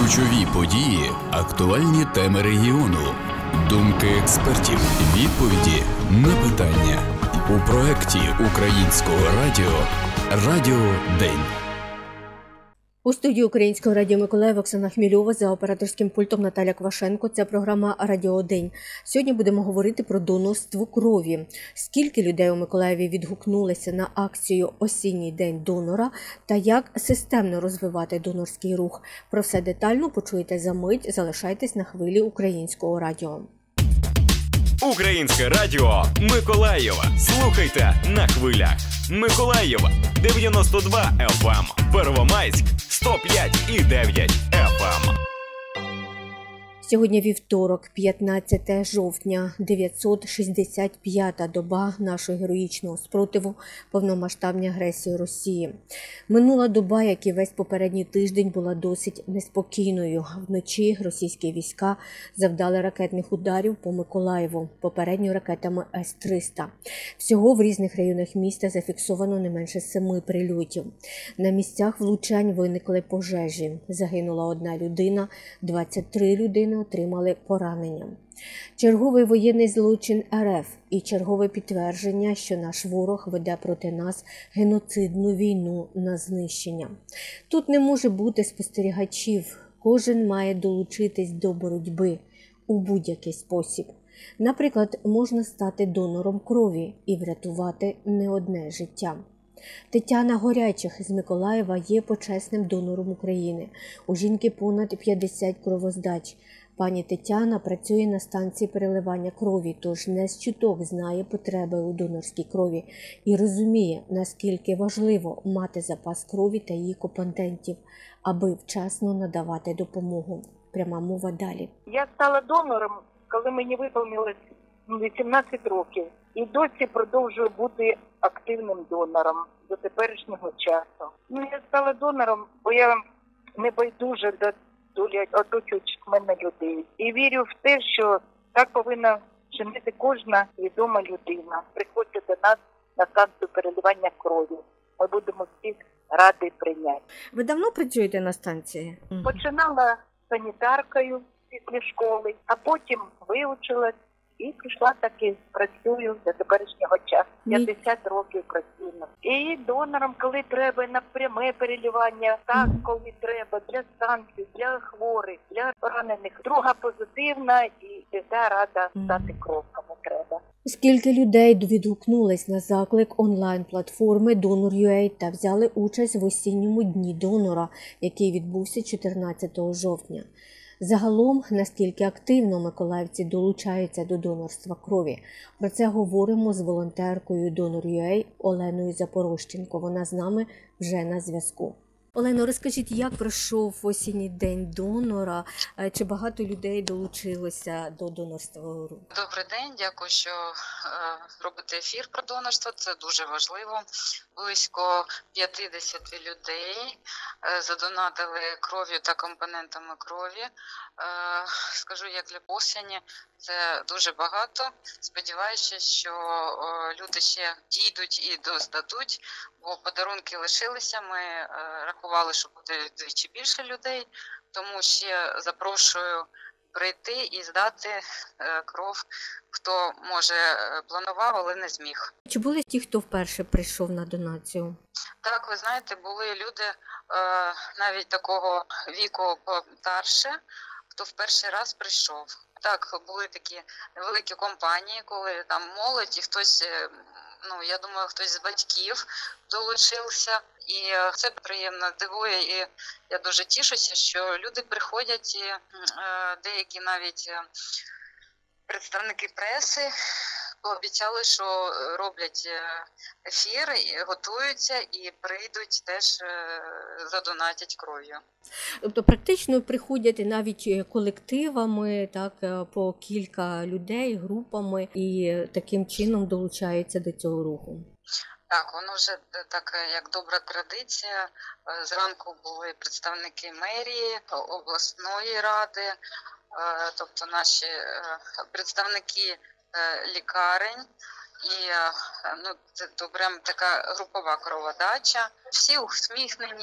Ключові події, актуальні теми регіону, думки експертів, відповіді на питання. У проєкті Українського радіо «Радіо День». У студії Українського радіо Миколаїв Оксана Хмільова, за операторським пультом Наталя Квашенко. Це програма «Радіо День». Сьогодні будемо говорити про донорство крові. Скільки людей у Миколаєві відгукнулися на акцію «Осінній день донора» та як системно розвивати донорський рух. Про все детально почуєте за мить. Залишайтесь на хвилі Українського радіо. Українське радіо Миколаєва. Слухайте на хвилях. Миколаєва 92 FM, Первомайськ 105,9 FM. Сьогодні вівторок, 15 жовтня, 965-та доба нашого героїчного спротиву повномасштабній агресії Росії. Минула доба, як і весь попередній тиждень, була досить неспокійною. Вночі російські війська завдали ракетних ударів по Миколаєву, попередньо ракетами С-300. Всього в різних районах міста зафіксовано не менше 7 прильотів. На місцях влучань виникли пожежі. Загинула 1 людина, 23 людини отримали поранення. Черговий воєнний злочин РФ і чергове підтвердження, що наш ворог веде проти нас геноцидну війну на знищення. Тут не може бути спостерігачів. Кожен має долучитись до боротьби у будь-який спосіб. Наприклад, можна стати донором крові і врятувати не одне життя. Тетяна Горячих з Миколаєва є почесним донором України. У жінки понад 50 кровоздач. Пані Тетяна працює на станції переливання крові, тож не з чуток знає потреби у донорській крові і розуміє, наскільки важливо мати запас крові та її компонентів, аби вчасно надавати допомогу. Пряма мова далі. Я стала донором, коли мені виповнилось 18 років. І досі продовжую бути активним донором до теперішнього часу. Я стала донором, бо я не байдужа до долі оточуючих мене людей. І вірю в те, що так повинна чинити кожна відома людина. Приходьте до нас на станцію переливання крові. Ми будемо всіх раді прийняти. Ви давно працюєте на станції? Починала санітаркою після школи, а потім вивчилась. І прийшла таки, працюю до теперішнього часу. 50 років працюю. І донором, коли треба, на пряме переливання, так, коли треба, для станцій, для хворих, для поранених. Друга позитивна і всегда рада дати кров, кому треба. Скільки людей відгукнулись на заклик онлайн-платформи Donor.ua та взяли участь в осінньому дні донора, який відбувся 14 жовтня. Загалом, наскільки активно миколаївці долучаються до донорства крові. Про це говоримо з волонтеркою Donor.ua Оленою Запорожченко. Вона з нами вже на зв'язку. Олено, розкажіть, як пройшов осінній день донора? Чи багато людей долучилося до донорства? Добрий день, дякую, що робите ефір про донорство. Це дуже важливо. Близько 50 людей задонатили кров'ю та компонентами крові. Скажу, як для осені, це дуже багато. Сподіваюся, що люди ще дійдуть і доздадуть, бо подарунки лишилися. Ми рахували, що буде вдвічі більше людей, тому ще запрошую прийти і здати кров, хто, може, планував, але не зміг. Чи були ті, хто вперше прийшов на донацію? Так, ви знаєте, були люди навіть такого віку постарше, хто в перший раз прийшов. Так, були такі невеликі компанії, коли там молодь і хтось, я думаю, хтось з батьків долучився. І це приємно дивує, і я дуже тішуся, що люди приходять, і деякі навіть представники преси пообіцяли, що роблять ефір, і готуються і прийдуть теж задонатять кров'ю. Тобто практично приходять навіть колективами, так, по кілька людей, групами, і таким чином долучаються до цього руху. Так, воно вже так, як добра традиція. Зранку були представники мерії, обласної ради, тобто наші представники лікарень. І це прям така групова кроводача. Всі усміхнені,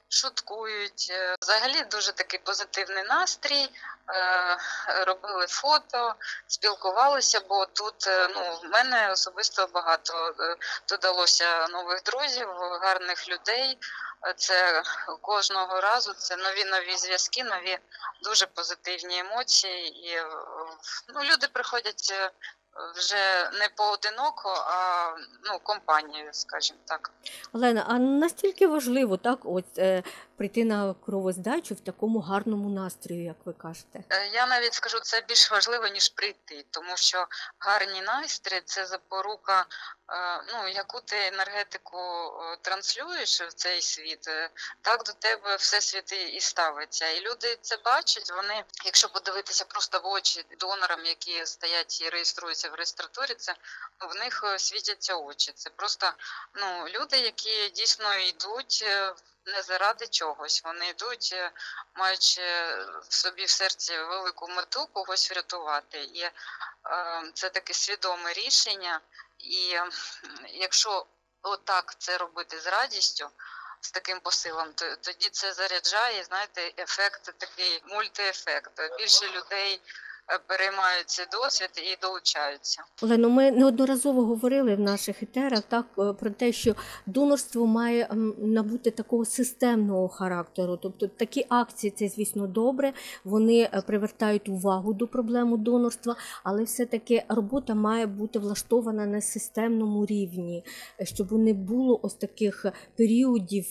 шуткують. Взагалі дуже такий позитивний настрій. Робили фото, спілкувалися, бо тут в мене особисто багато додалося нових друзів, гарних людей. Це кожного разу, це нові зв'язки, нові дуже позитивні емоції. І люди приходять вже не поодиноко, а компанією, скажімо так. Олена, а настільки важливо прийти на кровоздачу в такому гарному настрої, як ви кажете? Я навіть скажу, це більш важливо, ніж прийти, тому що гарний настрій – це запорука, яку ти енергетику транслюєш в цей світ, так до тебе всесвіт і ставиться. І люди це бачать, вони, якщо подивитися просто в очі донорам, які стоять і реєструються в реєстратурі, це в них світяться очі. Це просто люди, які дійсно йдуть не заради чогось. Вони йдуть, маючи в собі в серці велику мету когось врятувати. І це таке свідоме рішення. І якщо отак це робити з радістю, з таким посилом, тоді це заряджає, знаєте, ефект такий, мультиефект. Більше людей переймають цей досвід і долучаються. Олено, ми неодноразово говорили в наших етерах про те, що донорство має набути такого системного характеру. Тобто такі акції – це, звісно, добре, вони привертають увагу до проблеми донорства, але все-таки робота має бути влаштована на системному рівні, щоб не було ось таких періодів,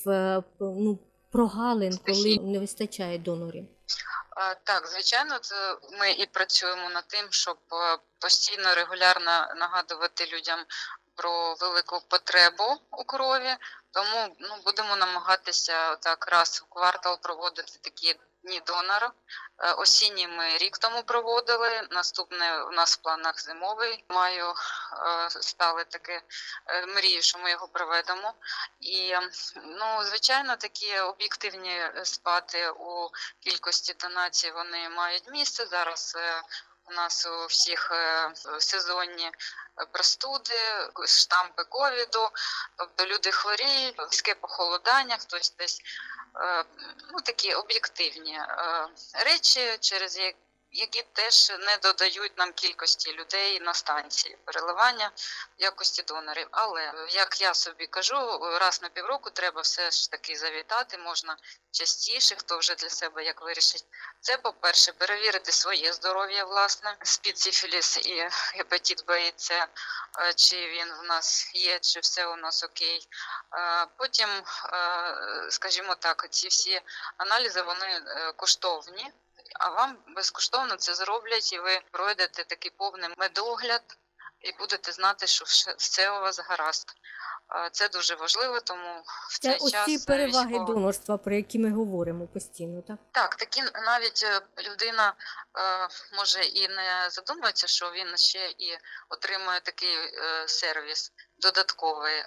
прогалин, коли не вистачає донорів. Так, звичайно, ми і працюємо над тим, щоб постійно, регулярно нагадувати людям про велику потребу у крові. Тому будемо намагатися так раз в квартал проводити такі дні донора. Осінній ми рік тому проводили, наступне у нас в планах зимовий. Маю стали таке мрію, що ми його проведемо. І, звичайно, такі об'єктивні спади у кількості донацій вони мають місце. Зараз у нас у всіх сезонні простуди, штампи ковіду, тобто люди хворіють, різке похолодання, хтось десь, такі об'єктивні речі, через які теж не додають нам кількості людей на станції переливання в якості донорів. Але, як я собі кажу, раз на півроку треба все ж таки завітати, можна частіше, хто вже для себе як вирішить. Це, по-перше, перевірити своє здоров'я, власне, специфіліс і гепатит Б і С, чи він в нас є, чи все у нас окей. Потім, скажімо так, ці всі аналізи, вони коштовні, а вам безкоштовно це зроблять, і ви пройдете такий повний медогляд, і будете знати, що все у вас гаразд. Це дуже важливо, тому в цей час... Це ось ці переваги донорства, про які ми говоримо постійно, так? Так, такі навіть людина може і не задумується, що він ще і отримує такий сервіс додатковий.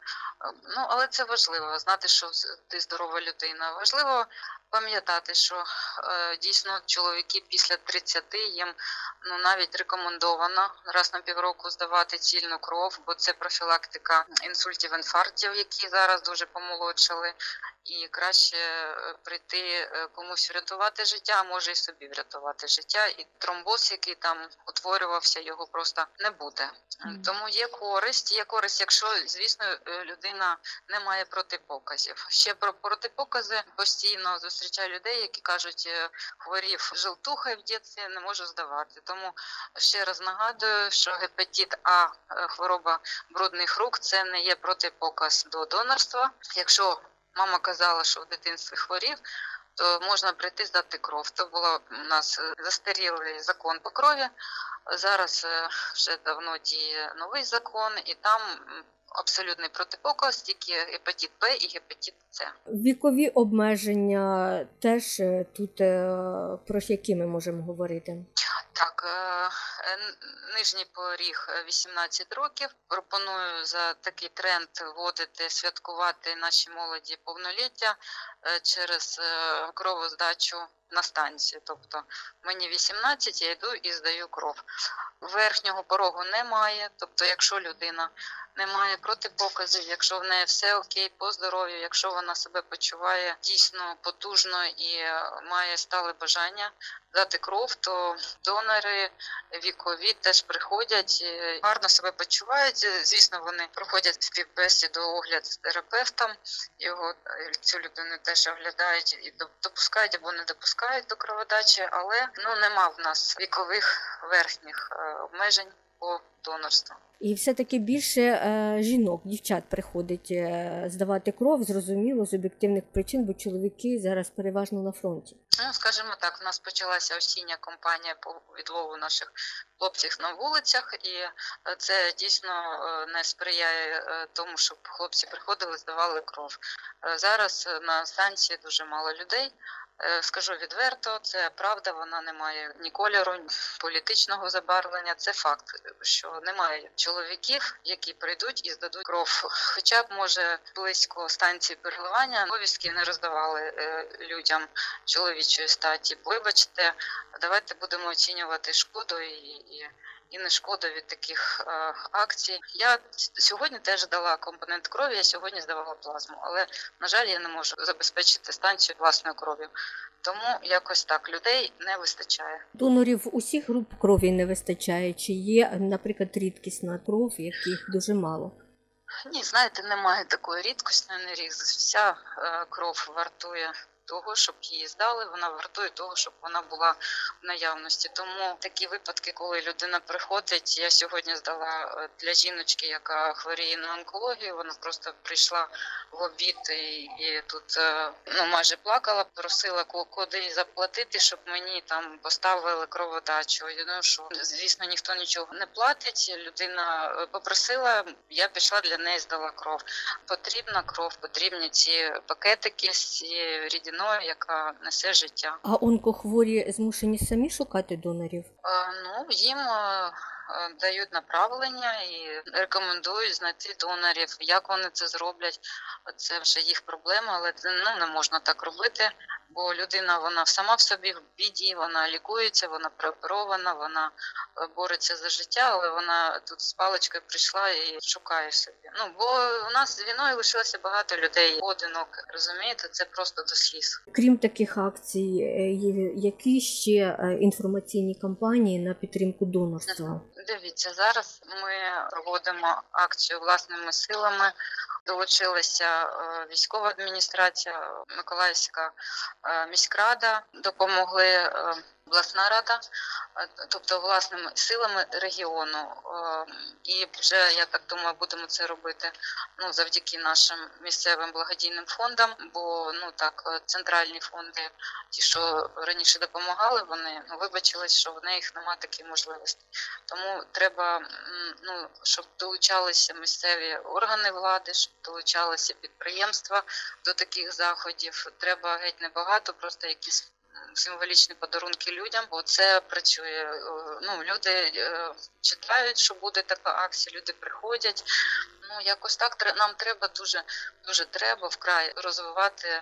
Але це важливо, знати, що ти здорова людина. Важливо пам'ятати, що дійсно чоловіки після 30 їм навіть рекомендовано раз на півроку здавати цільну кров, бо це профілактика інсультів, інфарктів, які зараз дуже помолодшали. І краще прийти комусь врятувати життя, а може і собі врятувати життя. І тромбоз, який там утворювався, його просто не буде. Тому є користь, якщо, звісно, людина не має протипоказів. Ще про протипокази постійно зустрічаю людей, які кажуть, хворів желтухою в дитинстві, не можу здавати. Тому ще раз нагадую, що гепатит А, хвороба брудних рук, це не є протипоказ до донорства. Якщо мама казала, що в дитинстві хворів, то можна прийти здати кров. То був у нас застарілий закон по крові. Зараз вже давно діє новий закон, і там абсолютний протипоказ, тільки гепатит Б і гепатит С. Вікові обмеження теж тут, про які ми можемо говорити? Так, нижній поріг 18 років. Пропоную за такий тренд вводити, святкувати наші молоді повноліття через кровоздачу на станцію. Тобто мені 18, я йду і здаю кров. Верхнього порогу немає, тобто якщо людина не має протипоказів, якщо в неї все окей по здоров'ю, якщо вона себе почуває дійсно потужно і має стале бажання дати кров, то донори вікові теж приходять, гарно себе почувають. Звісно, вони проходять співбесіду, огляд з терапевтом, цю людину теж оглядають і допускають або не допускають до кроводачі, але нема в нас вікових верхніх обмежень по донорству. І все-таки більше жінок, дівчат приходить здавати кров, зрозуміло, з об'єктивних причин, бо чоловіки зараз переважно на фронті. Скажімо так, у нас почалася осіння кампанія по відлову наших хлопців на вулицях, і це дійсно не сприяє тому, щоб хлопці приходили, здавали кров. Зараз на станції дуже мало людей. Скажу відверто, це правда, вона не має ні кольору, ні політичного забарвлення. Це факт, що немає чоловіків, які прийдуть і здадуть кров. Хоча б, може, близько станції переливання повістки не роздавали людям чоловічої статі. Вибачте, давайте будемо оцінювати шкоду і не шкоду від таких акцій. Я сьогодні теж дала компонент крові, я сьогодні здавала плазму, але, на жаль, я не можу забезпечити станцію власною кров'ю. Тому якось так, людей не вистачає. Донорів усіх груп крові не вистачає? Чи є, наприклад, рідкісна кров, яких дуже мало? Ні, знаєте, немає такої рідкісної, не вся кров вартує того, щоб її здали, вона вартує того, щоб вона була в наявності. Тому такі випадки, коли людина приходить, я сьогодні здала для жіночки, яка хворіє на онкологію, вона просто прийшла в обід і тут майже плакала, просила куди заплатити, щоб мені там поставили кроводачу. Що, звісно, ніхто нічого не платить, людина попросила, я пішла для неї, здала кров. Потрібна кров, потрібні ці пакетики з цією рідиною, яка несе життя. А онкохворі змушені самі шукати донорів? Їм дають направлення і рекомендують знайти донорів. Як вони це зроблять, це вже їх проблема, але не можна так робити, бо людина, вона сама в собі в біді, вона лікується, вона прооперована, вона бореться за життя, але вона тут з паличкою прийшла і шукає собі. Бо у нас з війною лишилося багато людей одинок, розумієте, це просто до сліз. Крім таких акцій, які ще інформаційні кампанії на підтримку донорства? Дивіться, зараз ми проводимо акцію власними силами. Долучилася військова адміністрація, Миколаївська міськрада, допомогли обласна рада, тобто власними силами регіону. І вже, я так думаю, будемо це робити завдяки нашим місцевим благодійним фондам, бо центральні фонди, ті, що раніше допомагали, вони вибачились, що в них немає такої можливості. Тому треба, щоб долучалися місцеві органи влади, щоб долучалися підприємства до таких заходів. Треба геть небагато, просто якісь символічні подарунки людям, бо це працює. Люди читають, що буде така акція, люди приходять. Якось так нам треба дуже треба вкрай розвивати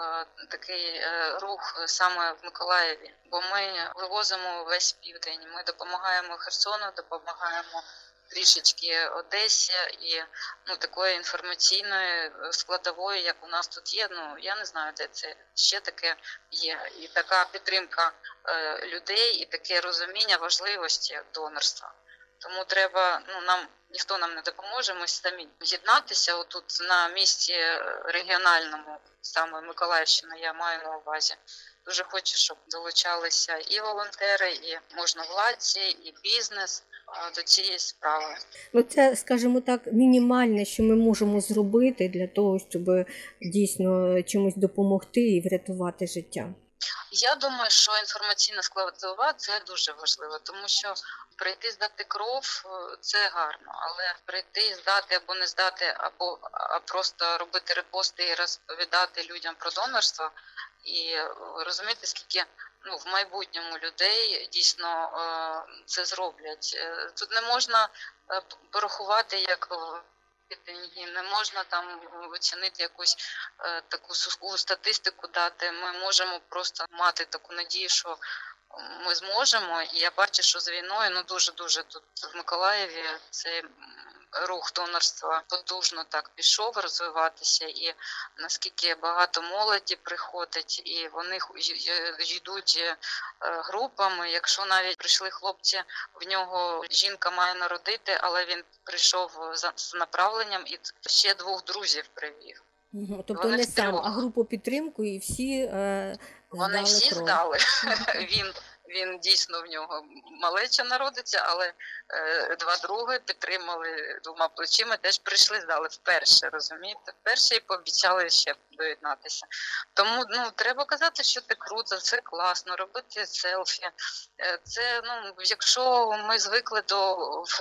такий рух саме в Миколаєві, бо ми вивозимо весь південь, ми допомагаємо Херсону, допомагаємо трішечки Одесі і такої інформаційної складової, як у нас тут є, я не знаю, де це ще таке є. І така підтримка людей, і таке розуміння важливості донорства. Тому треба, ніхто нам не допоможе, ми самі єднатися отут на місці регіональному, саме Миколаївщина, я маю на увазі. Дуже хочу, щоб долучалися і волонтери, і можновладці, і бізнес до цієї справи. Це, скажімо так, мінімальне, що ми можемо зробити для того, щоб дійсно чимось допомогти і врятувати життя. Я думаю, що інформаційна складова – це дуже важливо, тому що прийти здати кров – це гарно, але прийти здати або не здати, а просто робити репости і розповідати людям про донорство і розуміти, скільки в майбутньому людей дійсно це зроблять. Тут не можна порахувати, як під деньги, не можна там оцінити якусь таку суху статистику дати. Ми можемо просто мати таку надію, що ми зможемо. І я бачу, що з війною дуже-дуже тут в Миколаєві цей рух донорства потужно так пішов розвиватися, і наскільки багато молоді приходить, і вони йдуть групами. Якщо навіть прийшли хлопці, в нього жінка має народити, але він прийшов з направленням і ще 2 друзів привів. Тобто Вони не сам, втрьох. а групу підтримку, і всі Вони всі кров. здали. Він дійсно в нього малеча народиться, але 2 други підтримали 2 плечима, теж прийшли, здали вперше, розумієте? Вперше і пообіцяли ще доєднатися. Тому треба казати, що це круто, це класно, робити селфі. Це, якщо ми звикли до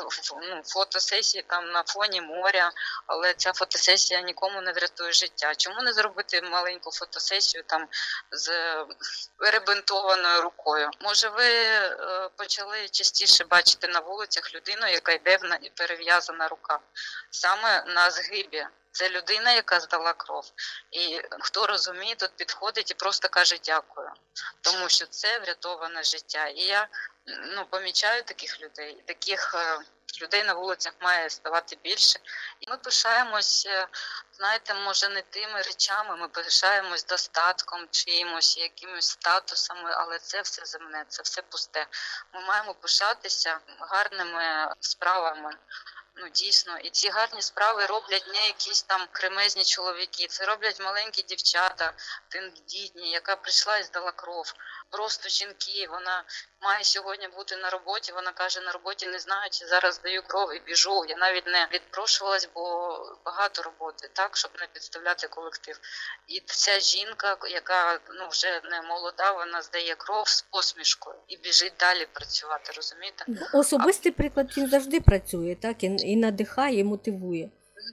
фотосесії там на фоні моря, але ця фотосесія нікому не врятує життя. Чому не зробити маленьку фотосесію там з перебинтованою рукою? Може, ви почали частіше бачити на вулицях людину, яка йде і перев'язана рука. Саме на згибі. Це людина, яка здала кров. І хто розуміє, тут підходить і просто каже дякую. Тому що це врятоване життя. І я помічаю таких людей. Таких людей на вулицях має ставати більше. І ми пишаємось, знаєте, може не тими речами, ми пишаємось достатком чиїмось, якимось статусами, але це все земне, це все пусте. Ми маємо пишатися гарними справами. Дійсно, і ці гарні справи роблять не якісь там кремезні чоловіки, це роблять маленькі дівчата, тендітні, яка прийшла і здала кров. Просто жінки, вона має сьогодні бути на роботі, вона каже, на роботі не знаю, чи зараз здаю кров і біжу. Я навіть не відпрошувалась, бо багато роботи, так, щоб не підставляти колектив. І ця жінка, яка вже не молода, вона здає кров з посмішкою і біжить далі працювати, розумієте? Особистий приклад, він завжди працює, так, і надихає, і мотивує.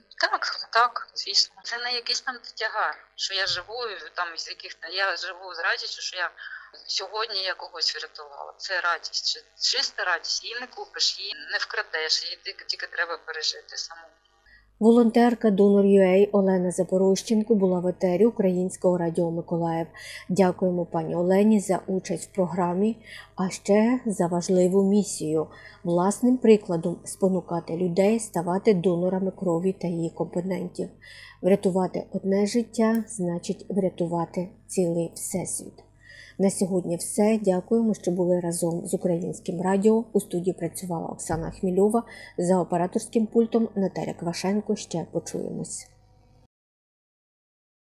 Так, звісно. Це не якийсь там тягар, що я живу там я живу з радістю, що я сьогодні я когось врятувала. Це радість, чиста радість. Її не купиш, її не вкрадеш, її тільки треба пережити самому. Волонтерка Donor.ua Олена Запорожченко була в етері Українського радіо Миколаїв. Дякуємо пані Олені за участь в програмі, а ще за важливу місію – власним прикладом спонукати людей ставати донорами крові та її компонентів. Врятувати одне життя – значить врятувати цілий всесвіт. На сьогодні все. Дякуємо, що були разом з Українським радіо. У студії працювала Оксана Хмільова. За операторським пультом Наталя Квашенко. Ще почуємось.